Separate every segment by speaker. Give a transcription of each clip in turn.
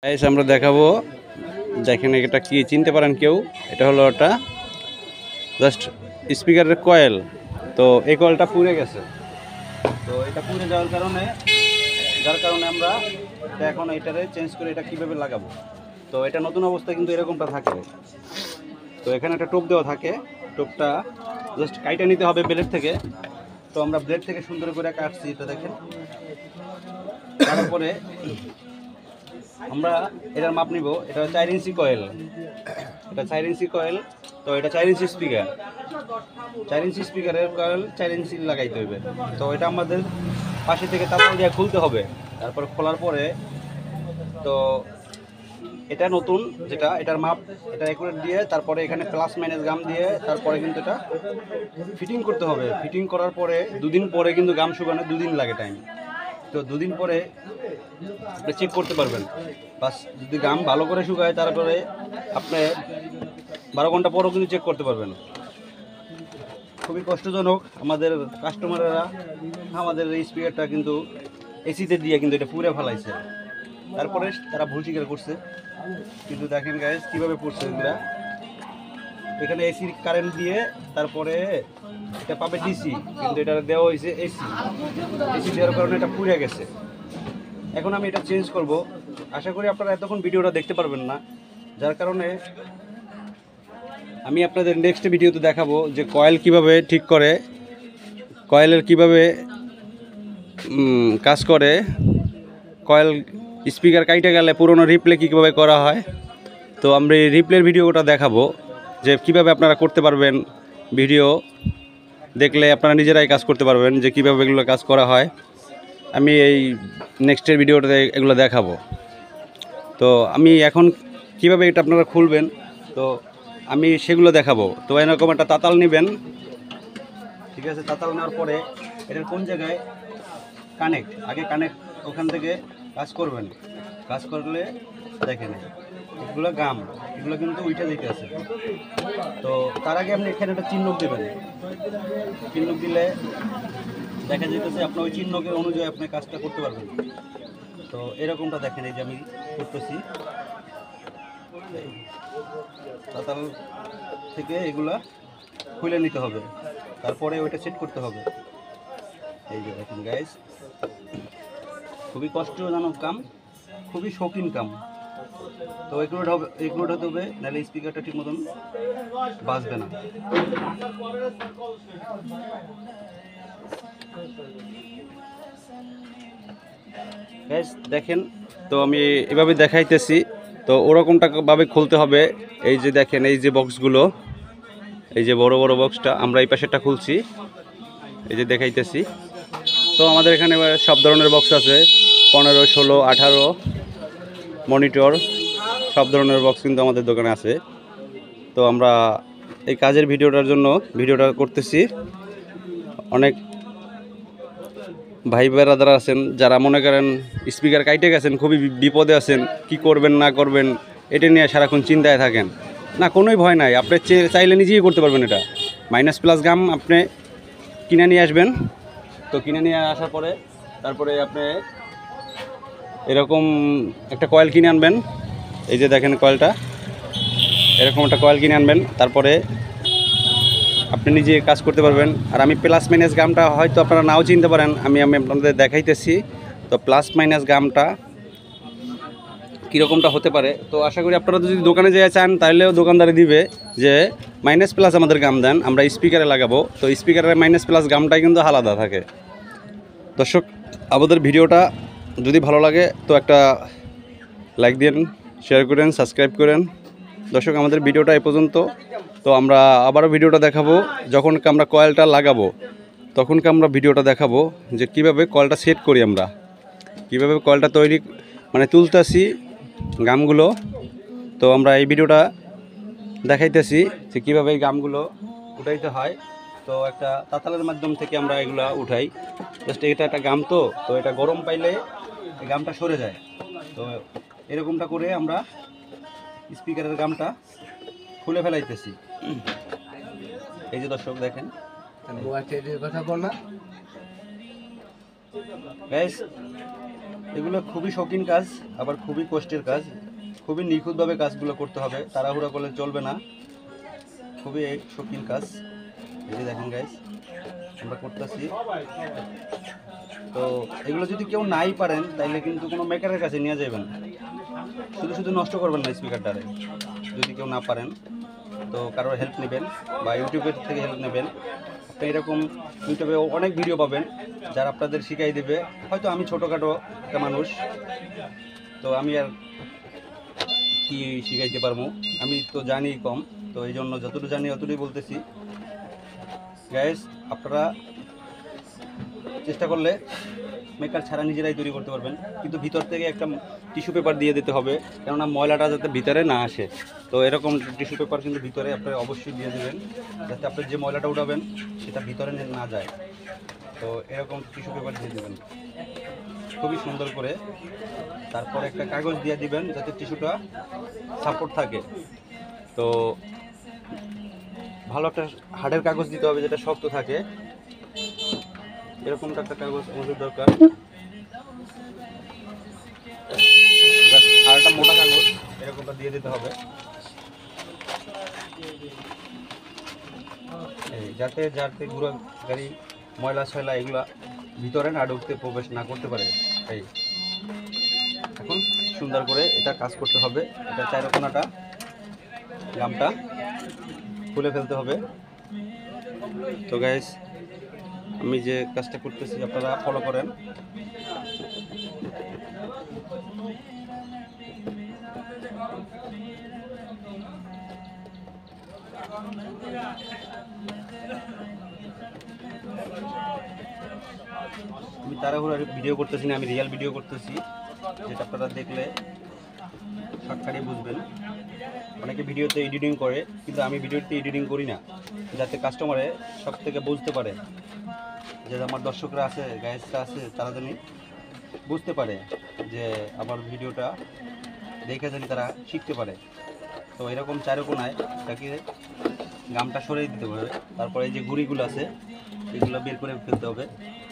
Speaker 1: Guys আমরা দেখাবো, দেখেন এটা কি চিনতে পারেন কেউ? এটা হলো একটা জাস্ট স্পিকারের কয়েল। তো এই কয়েলটা পুড়ে গেছে। তো এটা পুড়ে যাওয়ার কারণে আমরা এটা এখন এটারে চেঞ্জ করে এটা কিভাবে লাগাবো। তো এটা নতুন অবস্থায় কিন্তু এরকমটা থাকে। তো এখানে একটা টোপ দেওয়া থাকে, টোপটা জাস্ট কাইটা নিতে হবে ব্লেড থেকে। তো আমরা ব্লেড থেকে সুন্দর করে কাটছি, এটা দেখেন। তারপরে আমরা এটার মাপ নিব। এটা 4 ইঞ্চি কয়েল, এটা 4 ইঞ্চি কয়েল। তো এটা 4 ইঞ্চি স্পিকার, 4 ইঞ্চি স্পিকারের কয়েল 4 ইঞ্চি লাগাইতে হবে। তো এটা আমাদের পাশে থেকে তারপর দিয়ে খুলতে হবে। তারপর খোলার পরে তো এটা নতুন যেটা, এটার মাপ এটা অ্যাকুরেট দিয়ে তারপরে এখানে প্লাস মাইনাস গাম দিয়ে তারপরে কিন্তু এটা ফিটিং করতে হবে। ফিটিং করার পরে 2 দিন পরে কিন্তু গাম শুকানো 2 দিন লাগে টাইম। তো 2 দিন পরে আপনি চেক করতে পারবেন। বাস যদি গাম ভালো করে শুকায় তারপরে আপনি 12 ঘন্টা পরেও কিন্তু চেক করতে পারবেন। খুবই কষ্টজনক আমাদের কাস্টমারেরা আমাদের এই স্পিকারটা কিন্তু এসিতে দিয়ে কিন্তু এটা পুড়ে ফেলাইছে। তারপরে তারা ভুল স্বীকার করছে, কিন্তু দেখেন গাইস কীভাবে পড়ছে এগুলা। এখানে এসি কারেন্ট দিয়ে তারপরে এটা পাবে ডিসি, কিন্তু এটা দেওয়া হয়েছে এসি দেওয়ার কারণে এটা পুড়ে গেছে। এখন আমি এটা চেঞ্জ করব। আশা করি আপনারা এতক্ষণ ভিডিওটা দেখতে পারবেন না, যার কারণে আমি আপনাদের নেক্সট ভিডিওতে দেখাবো যে কয়েল কিভাবে ঠিক করে, কয়েলের কিভাবে কাজ করে, কয়েল স্পিকার কাইটে গেলে পুরনো রিপ্লে কীভাবে করা হয়। তো আমরা এই রিপ্লের ভিডিওটা দেখাবো যে কিভাবে আপনারা করতে পারবেন। ভিডিও দেখলে আপনারা নিজেরাই কাজ করতে পারবেন যে কীভাবে এগুলো কাজ করা হয়। আমি এই নেক্সটের ভিডিওটাতে এগুলো দেখাবো। তো আমি এখন কিভাবে এটা আপনারা খুলবেন তো আমি সেগুলো দেখাবো। তো এরকম একটা তাতাল নেবেন, ঠিক আছে। তাতাল নেওয়ার পরে এটার কোন জায়গায় আগে কানেক্ট ওখান থেকে কাজ করবেন। কাজ করলে দেখেন এগুলো গাম, এগুলো কিন্তু উইটা দিতে আছে। তো তার আগে আপনি এখানে একটা চিহ্ন দেবেন। চিহ্ন দিলে দেখা যেতেছে আপনার ওই চিহ্নকে অনুযায়ী আপনি কাজটা করতে পারবেন। তো এরকমটা দেখেন, এই যে আমি করতেছি। তাতাল থেকে এগুলা খুলে নিতে হবে, তারপরে ওইটা সেট করতে হবে। এই যে দেখেন গাইস, খুবই কষ্টজনক কাম, খুবই শৌখিন কাম। তো এগুলো হতে হবে, নাহলে স্পিকারটা ঠিক মতন বাজবে না। গাইস দেখেন, তো আমি এভাবে দেখাইতেছি। তো ওরকমটা ভাবে খুলতে হবে। এই যে দেখেন, এই যে বক্সগুলো, এই যে বড় বড় বক্সটা আমরা এই পাশেরটা খুলছি, এই যে দেখাইতেছি। তো আমাদের এখানে সব ধরনের বক্স আছে, 15, 16, 18 মনিটর, সব ধরনের বক্স কিন্তু আমাদের দোকানে আছে। তো আমরা এই কাজের ভিডিওটার জন্য ভিডিওটা করতেছি। অনেক ভাই বেড়াদার আছেন যারা মনে করেন স্পিকার কাইটে গেছেন, খুবই বিপদে আছেন, কি করবেন না করবেন এটা নিয়ে সারাক্ষণ চিন্তায় থাকেন। না, কোনোই ভয় নাই, আপনি চাইলে নিজেই করতে পারবেন। এটা মাইনাস প্লাস গাম আপনি কিনে নিয়ে আসবেন। তো কিনে নিয়ে আসার পরে তারপরে আপনি এরকম একটা কয়েল কিনে আনবেন। এই যে দেখেন কয়েলটা, এরকম একটা কয়েল কিনে আনবেন, তারপরে আপনি নিজে কাজ করতে পারবেন। আর আমি প্লাস মাইনাস গামটা হয়তো আপনারা নাও চিনতে পারেন, আমি আপনাদের দেখাইতেছি। তো প্লাস মাইনাস গামটা কীরকমটা হতে পারে। তো আশা করি আপনারা যদি দোকানে যেয়ে চান তাহলেও দোকানদারে দিবে যে মাইনাস প্লাস আমাদের গাম দেন, আমরা স্পিকারে লাগাবো। তো স্পিকারের মাইনাস প্লাস গামটাই কিন্তু আলাদা থাকে। দর্শক, আমাদের ভিডিওটা যদি ভালো লাগে তো একটা লাইক দিন, শেয়ার করেন, সাবস্ক্রাইব করেন। দর্শক, আমাদের ভিডিওটা এ পর্যন্ত। তো আমরা আবারও ভিডিওটা দেখাবো, যখন আমরা কয়েলটা লাগাবো তখনকে আমরা ভিডিওটা দেখাবো যে কিভাবে কয়েলটা সেট করি, আমরা কিভাবে কয়েলটা তৈরি তুলতেছি গামগুলো। তো আমরা এই ভিডিওটা দেখাইতেছি যে কীভাবে এই গামগুলো উঠাইতে হয়। তো একটা তাতালের মাধ্যম থেকে আমরা এগুলো উঠাই। জাস্ট এটা একটা গাম, তো এটা গরম পাইলে এই গামটা সরে যায়। তো এরকমটা করে আমরা স্পিকারের গামটা খুলে ফেলাইতেছি। এই যে দর্শক দেখেন, কথা বল না গাইস, এগুলো খুবই শৌখিন কাজ, আবার খুবই কষ্টের কাজ, খুবই নিখুঁতভাবে কাজগুলো করতে হবে, তাড়াহুড়া করলে চলবে না, খুবই শৌখিন কাজ। এই যে দেখেন গাইস আমরা করতেছি। তো এগুলো যদি কেউ নাই পারেন তাইলে কিন্তু কোনো মেকারের কাছে নিয়ে যাবেন, শুধু শুধু নষ্ট করবেন না স্পিকারটারে। যদি কেউ না পারেন তো কারোর হেল্প নেবেন বা ইউটিউবের থেকে হেল্প নেবেন। আপনি এরকম ইউটিউবে অনেক ভিডিও পাবেন যারা আপনাদের শিখাই দেবে। হয়তো আমি ছোটোখাটো একটা মানুষ, তো আমি আর কি শিখাইতে পারবো, আমি তো জানি কম, তো এই জন্য যতটুকু জানি অতটুকুই বলতেছি। গাইস আপনারা চেষ্টা করলে মেকার ছাড়া নিজেরাই তৈরি করতে পারবেন, কিন্তু ভিতর থেকে একটা টিস্যু পেপার দিয়ে দিতে হবে, কেননা ময়লাটা যাতে ভিতরে না আসে। তো এরকম টিস্যু পেপার কিন্তু ভিতরে আপনারা অবশ্যই দিয়ে দেবেন, যাতে আপনি যে ময়লাটা উঠাবেন সেটা ভিতরে না যায়। তো এরকম টিস্যু পেপার দিয়ে দেবেন খুবই সুন্দর করে। তারপর একটা কাগজ দিয়ে দিবেন যাতে টিস্যুটা সাপোর্ট থাকে। তো ভালো একটা হার্ডের কাগজ দিতে হবে যেটা শক্ত থাকে, এরকমটা একটা কাগজ আমাদের দরকার। আর একটা মোটা কাগজ এরকমটা দিয়ে দিতে হবে, যাতে ঘুরে গাড়ি ময়লা ছয়লা এগুলা ভিতরে না ঢুকতে, প্রবেশ না করতে পারে। এই এখন সুন্দর করে এটা কাজ করতে হবে। এটা চারকোনাটা গামটা খুলে ফেলতে হবে। তো গাইস আমি যে কাজটা করতেছি আপনারা ফলো করেন। আমি তাড়াহুড়ো ভিডিও করতেছি না, আমি রিয়েল ভিডিও করতেছি, যেটা আপনারা দেখলে শর্টকাটে বুঝবেন। অনেকে ভিডিওতে এডিটিং করে, কিন্তু আমি ভিডিওতে এডিটিং করি না, যাতে কাস্টমারে সব থেকে বুঝতে পারে, যে আমার দর্শকরা আছে, গাইডসরা আছে, তারা জানি বুঝতে পারে যে আমার ভিডিওটা দেখে জানি তারা শিখতে পারে। তো এরকম চারকোনায় তাকে গামটা সরিয়ে দিতে হবে। তারপরে এই যে গুঁড়িগুলো আছে এগুলো বের করে ফেলতে হবে।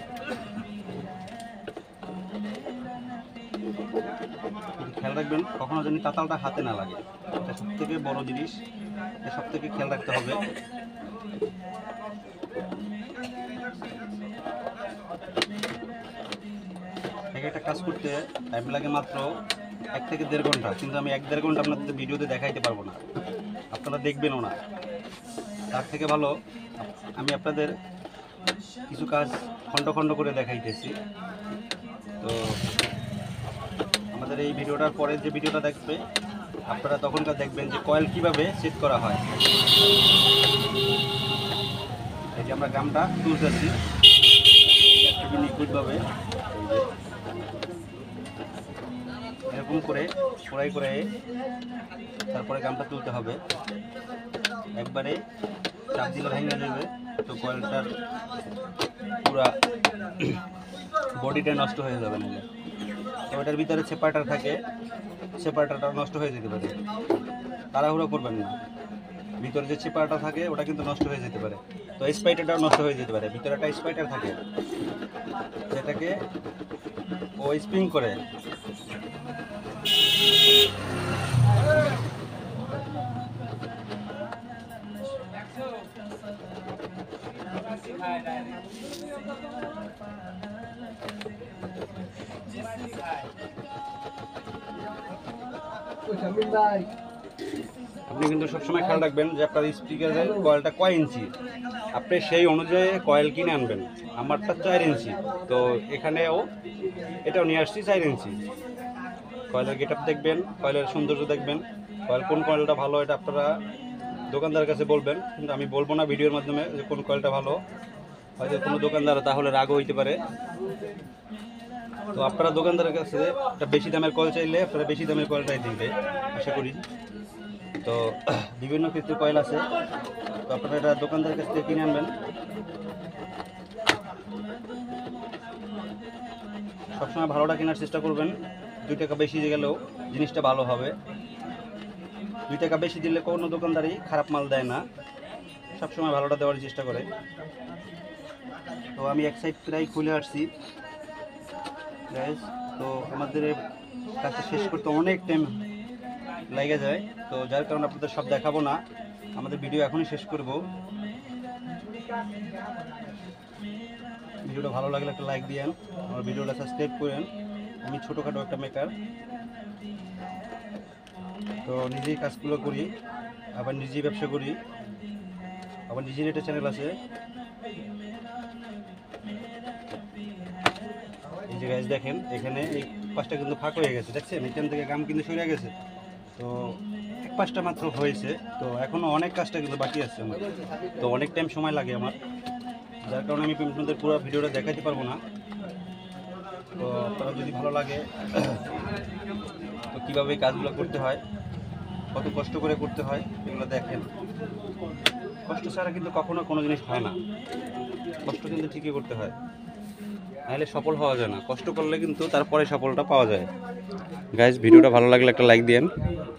Speaker 1: খেয়াল রাখবেন কখনো যেন তাতালটা হাতে না লাগে, এটা সব থেকে বড় জিনিস, এটা সব থেকে খেয়াল রাখতে হবে। একটা কাজ করতে টাইম লাগে মাত্র 1 থেকে 1.5 ঘন্টা, কিন্তু আমি 1-1.5 ঘন্টা আপনাদের ভিডিওতে দেখাইতে পারবো না, আপনারা দেখবেনও না। তার থেকে ভালো আমি আপনাদের কিছু কাজ খণ্ড খণ্ড করে দেখাইতেছি। তো আমাদের এই ভিডিওটার পরে যে ভিডিওটা দেখবে আপনারা তখনকার দেখবেন যে কয়েল কিভাবে সেট করা হয়। এই যে আমরা গামটা তুলতেছি খুবই নিখুঁতভাবে, এরকম করে কড়াই করে তারপরে গামটা তুলতে হবে। একবারে চাপ দিলে ভেঙে যাবে, তো কয়েলটার পুরা বডিটা নষ্ট হয়ে যাবে নাহলে। তো এটার ভিতরে সেপারেটার থাকে, সেপারেটারটা নষ্ট হয়ে যেতে পারে, তাড়াহুড়ো করবেন না। ভিতরে যে সেপারেটার থাকে ওটা কিন্তু নষ্ট হয়ে যেতে পারে, তো স্পাইটারটাও নষ্ট হয়ে যেতে পারে। ভিতরে একটা স্পাইটার থাকে যেটাকে ও স্প্রিং করে। আপনি কিন্তু সবসময় খেয়াল রাখবেন যে আপনার স্পিকারের কয়েলটা কয় ইঞ্চি, আপনি সেই অনুযায়ী কয়েল কিনে আনবেন। আমারটা 4 ইঞ্চি, তো এখানেও এটাও নিয়ে আসছি 4 ইঞ্চি। কয়েলের গেট আপ দেখবেন, কয়েলের সৌন্দর্য দেখবেন, কয়েল কোন কয়েলটা ভালো এটা আপনারা দোকানদারের কাছে বলবেন, কিন্তু আমি বলবো না ভিডিওর মাধ্যমে যে কোন কয়েলটা ভালো। হয়তো কোনো দোকানদার তাহলে রাগও হইতে পারে। তো আপনারা দোকানদারের কাছে একটা বেশি দামের কয়েল চাইলে আপনারা বেশি দামের কয়েলটাই দিবে আশা করি। তো বিভিন্ন ক্ষেত্রে কয়েল আছে, তো আপনারা এটা দোকানদারের কাছ থেকে কিনে আনবেন। সবসময় ভালোটা কেনার চেষ্টা করবেন, 2 টাকা বেশি গেলেও জিনিসটা ভালো হবে। 2 টাকা বেশি দিলে কোনো দোকানদারই খারাপ মাল দেয় না, সবসময় ভালোটা দেওয়ার চেষ্টা করে। তো আমি এক সাইড প্রায় খুলে আসছি গাইস। তো আমাদের এই কাজটা শেষ করতে অনেক টাইম লেগে যায়, তো যার কারণে আপনাদের সব দেখাবো না, আমাদের ভিডিও এখনই শেষ করব। ভিডিওটা ভালো লাগলে একটা লাইক দিয়েন, আমার ভিডিওটা সাবস্ক্রাইব করেন। আমি ছোটোখাটো একটা মেকার, তো নিজেই কাজগুলো করি, আবার নিজেই ব্যবসা করি, আবার নিজের একটা চ্যানেল আছে। এই যে গাইজ দেখেন, এখানে এই পাশটা কিন্তু ফাঁক হয়ে গেছে, দেখছেন এখান থেকে গাম কিন্তু সরে গেছে, তো এক পাশটা মাত্র হয়েছে, তো এখনও অনেক কাজটা কিন্তু বাকি আছে আমার, তো অনেক টাইম সময় লাগে আমার, যার কারণে আমি আপনাদের পুরো ভিডিওটা দেখাতে পারবো না। তো আপনারা যদি ভালো লাগে তো কীভাবে এই কাজগুলো করতে হয়, কত কষ্ট করে করতে হয় এগুলো দেখেন। কষ্ট ছাড়া কিন্তু কখনো কোনো জিনিস হয় না, কষ্ট কিন্তু ঠিকই করতে হয়, নাহলে সফল হওয়া যায় না। কষ্ট করলে কিন্তু তারপরে সফলটা পাওয়া যায়। গাইজ ভিডিওটা ভালো লাগলে একটা লাইক দিন।